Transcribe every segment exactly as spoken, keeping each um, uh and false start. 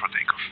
for takeoff.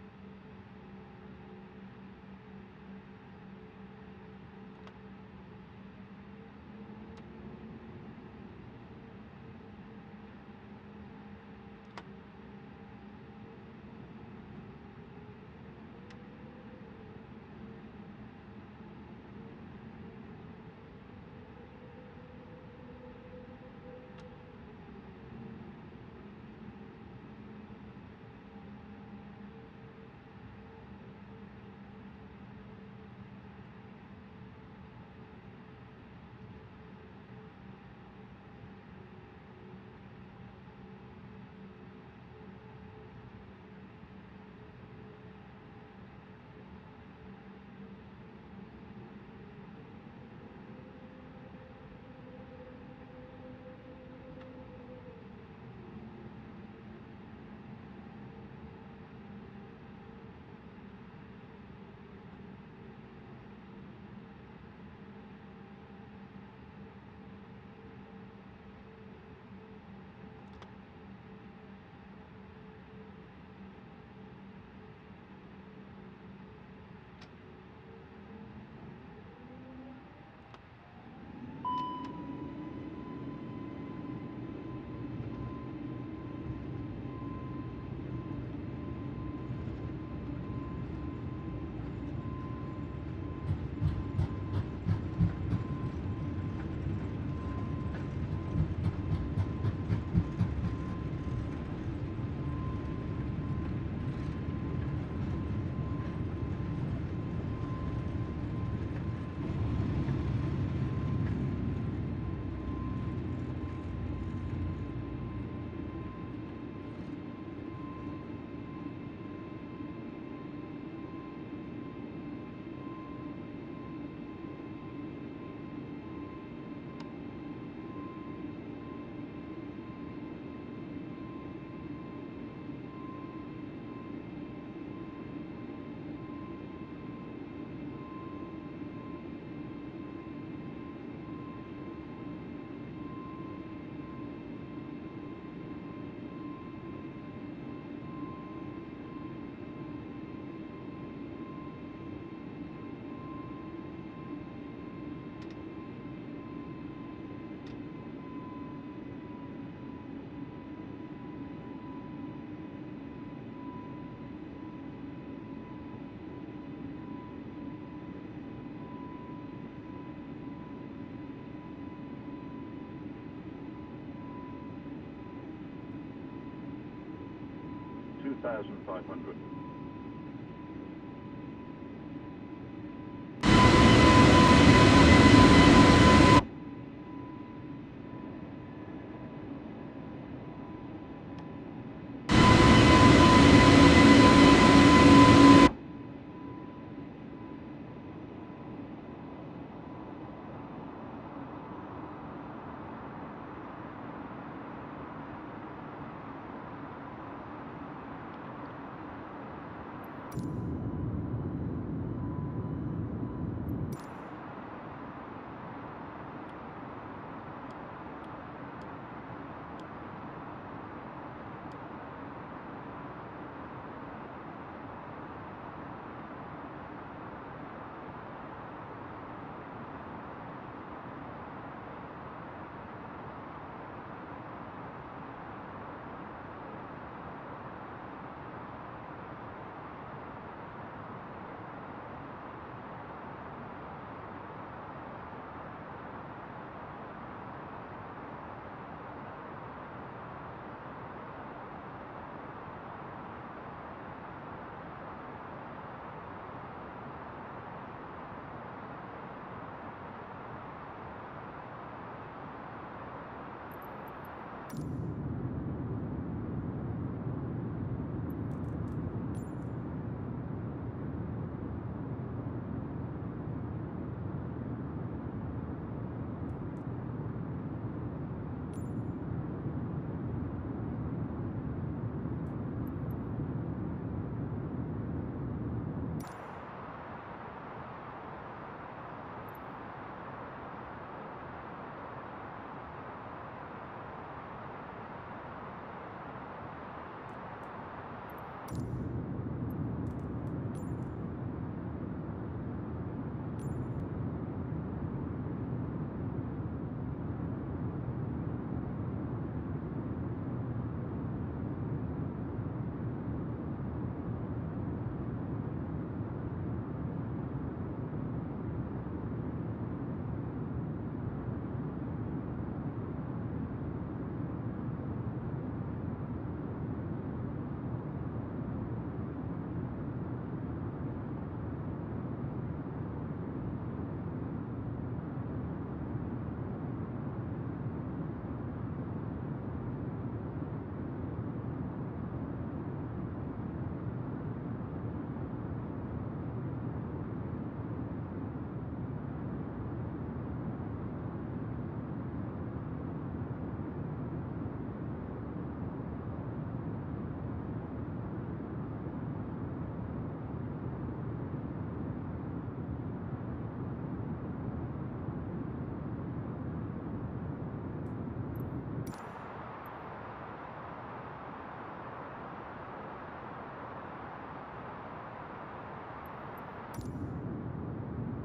two thousand five hundred.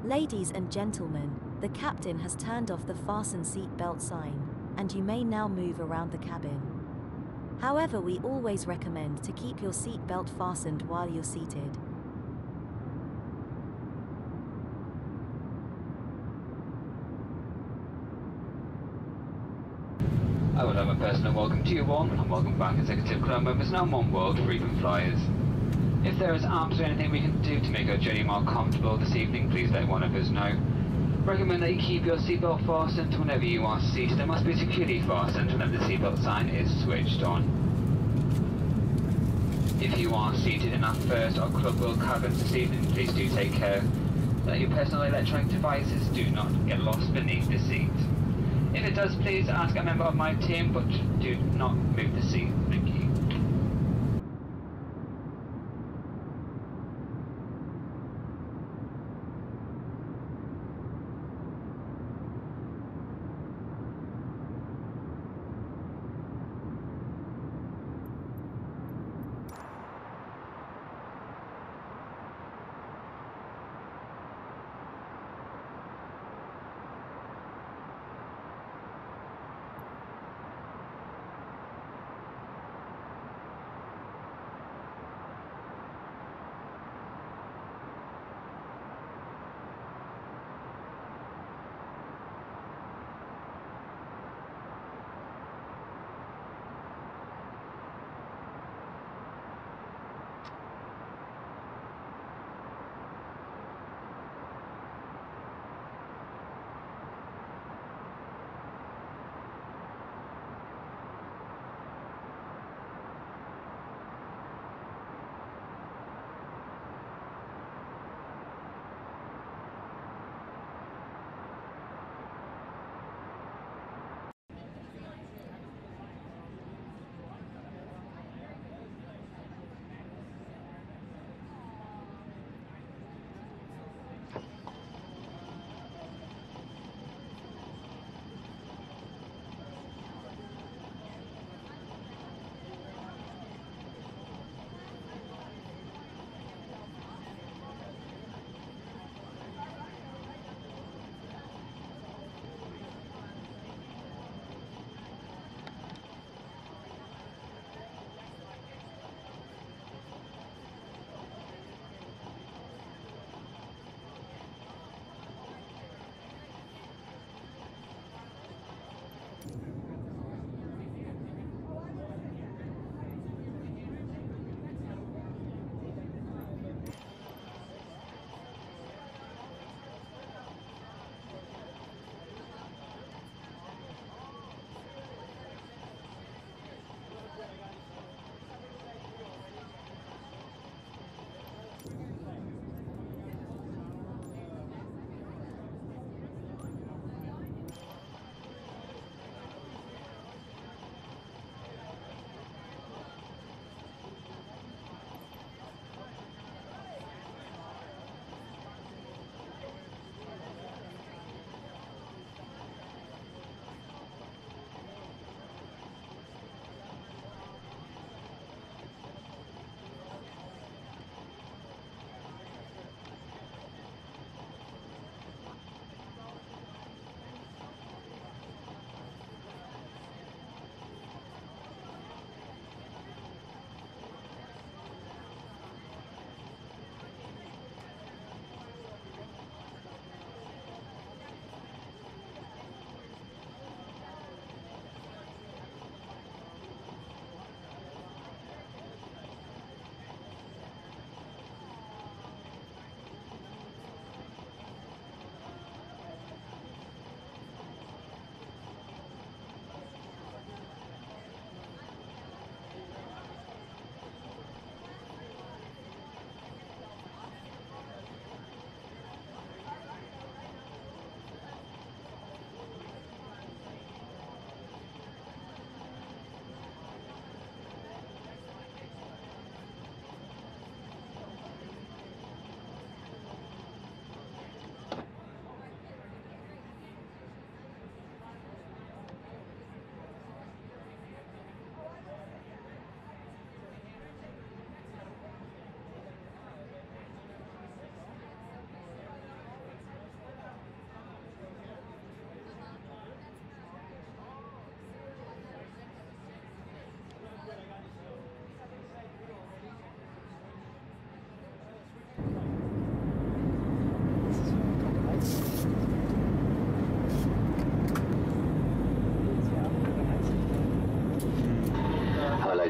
Ladies and gentlemen, the captain has turned off the fasten seatbelt sign, and you may now move around the cabin. However, we always recommend to keep your seatbelt fastened while you're seated. I would have a personal welcome to you all, and welcome back Executive Club members and our One World frequent flyers. If there is arms or anything we can do to make our journey more comfortable this evening, please let one of us know. Recommend that you keep your seatbelt fastened whenever you are seated. It must be securely fastened whenever the seatbelt sign is switched on. If you are seated in our first or Club World cabins this evening, please do take care that your personal electronic devices do not get lost beneath the seat. If it does, please ask a member of my team, but do not move the seat. Thank you.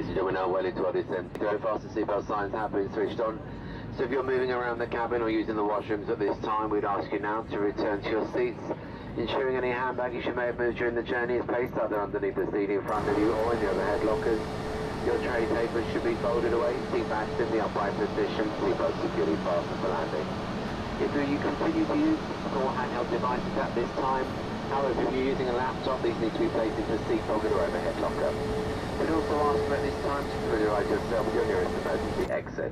passenger, we're now well into our descent. Go fasten seatbelt signs have been switched on. So if you're moving around the cabin or using the washrooms at this time, we'd ask you now to return to your seats, ensuring any hand baggage you may have moved during the journey is placed either underneath the seat in front of you or in the overhead lockers. Your tray tables should be folded away, seat backs in the upright position, seatbelts securely fastened for landing. If you continue to use small handheld devices at this time, however, if you're using a laptop, these need to be placed into a seat pocket or overhead locker. We'd also ask you at this time to familiarise yourself with your nearest emergency exit.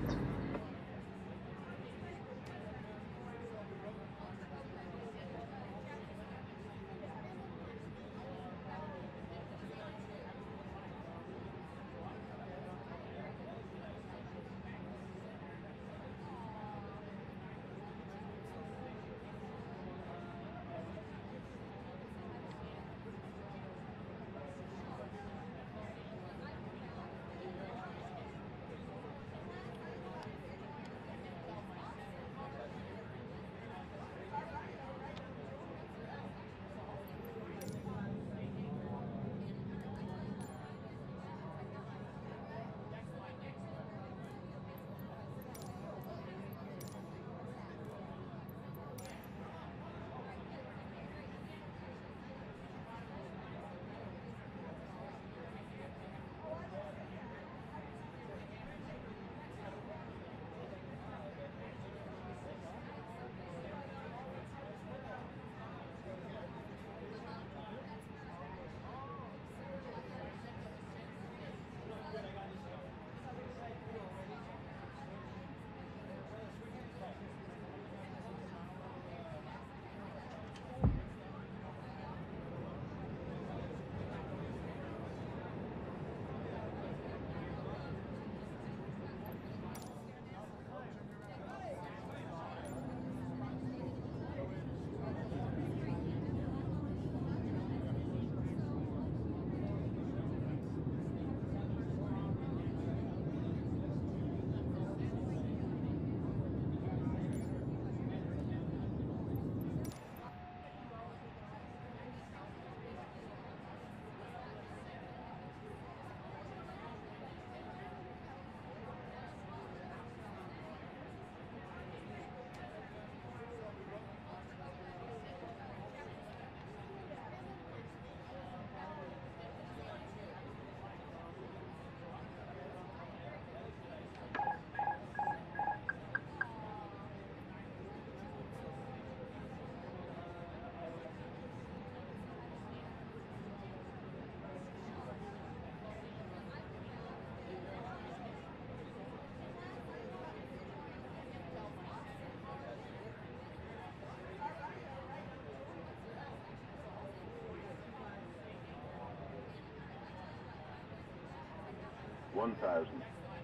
one thousand.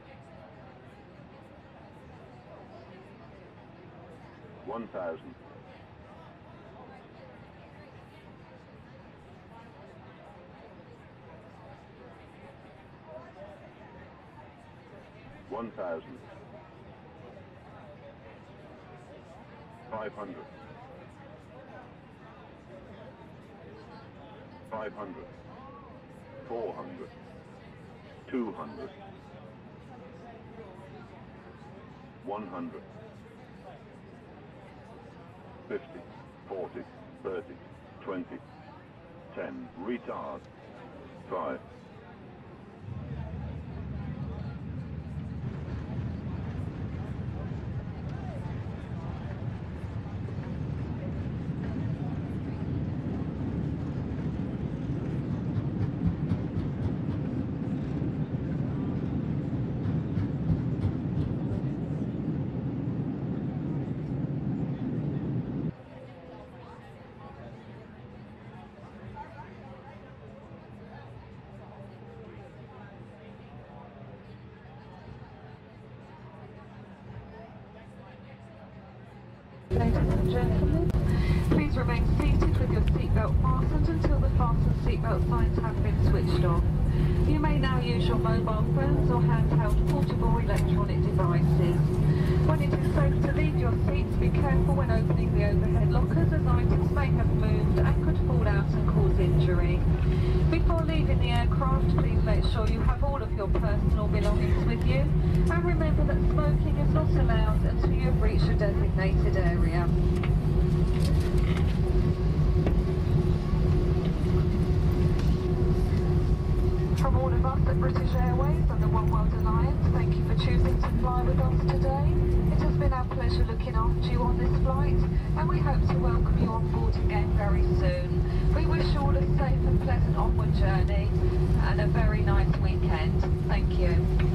one thousand. one thousand. five hundred. five hundred. four hundred. two hundred. one hundred. fifty. forty. thirty. twenty. ten. Retard. five. Ladies and gentlemen, please remain seated with your seatbelt fastened until the fasten seatbelt signs have been switched on. You may now use your mobile phones or handheld portable electronic devices. When it is safe to leave your seats, be careful when opening the overhead lockers as items may have moved and could fall out and cause injury. Before leaving the aircraft, please make sure you have all of your personal belongings with you, and remember that smoking is not allowed until you have reached a designated area. From all of us at British Airways and the One World Alliance, thank you for choosing to fly with us today. It has been our pleasure looking after you on this flight, and we hope to welcome you on board again very soon. We wish you all a safe and pleasant onward journey and a very nice weekend. Thank you.